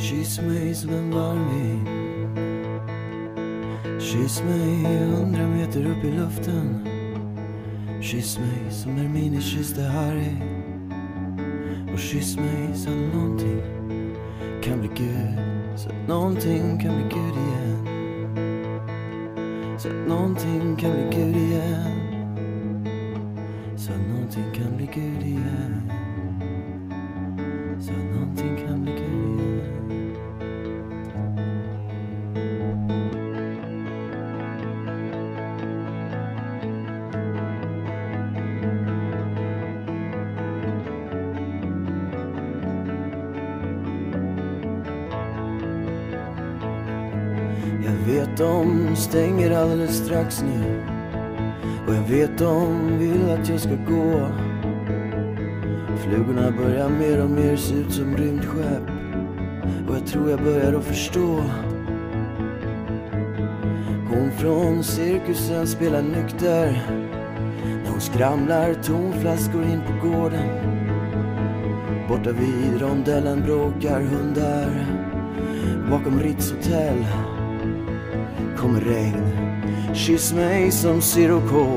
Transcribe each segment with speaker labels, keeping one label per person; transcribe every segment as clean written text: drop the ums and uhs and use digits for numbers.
Speaker 1: Kyss mig som en varm vind. Kyss mig 100 meter upp i luften. Kyss mig som Hermione kysste Harry. Och kyss mig så att någonting kan bli Gud. Så att någonting kan bli Gud igen. Så att någonting kan bli Gud igen. Så att någonting kan bli Gud igen. Så att någonting kan bli Gud igen. Jag vet de stänger alldeles strax nu. Och jag vet de vill att jag ska gå. Flugorna börjar mer och mer se ut som rymdskepp. Och jag tror jag börjar att förstå. Hon från cirkusen spelar nykter när hon skramlar tonflaskor in på gården. Borta vid rondellen bråkar hundar. Bakom Ritz hotell kommer regn. Kyss mig som Sirocco.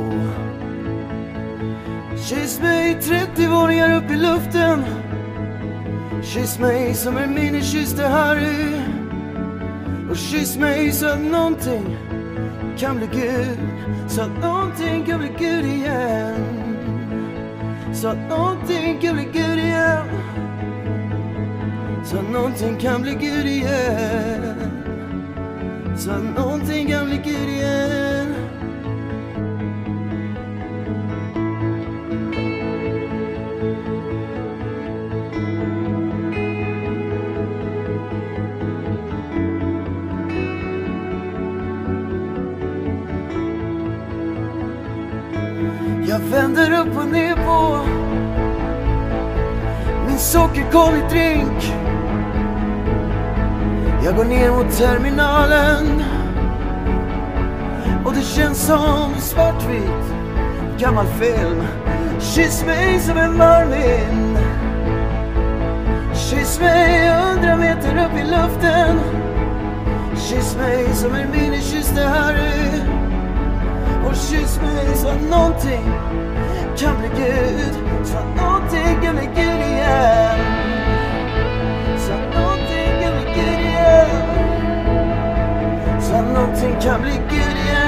Speaker 1: Kyss mig 30 våningar upp i luften. Kyss mig som Hermione kysste Harry. Och kyss mig så att någonting kan bli Gud. Så att någonting kan bli Gud igen. Så att någonting kan bli Gud igen. Så att någonting kan bli Gud igen. Så att någonting kan bli Gud igen. Jag vänder upp och ner på min sockerkollig drink. Jag går ner mot terminalen. Och det känns som svartvit gammal film. Kyss mig som en varm vind. Kyss mig 100 meter upp i luften. Kyss mig som Hermione kysste Harry. Och kyss mig så att någonting kan bli Gud. Så att någonting kan bli Gud igen. Så att någonting kan bli Gud igen. Så att någonting kan bli Gud igen.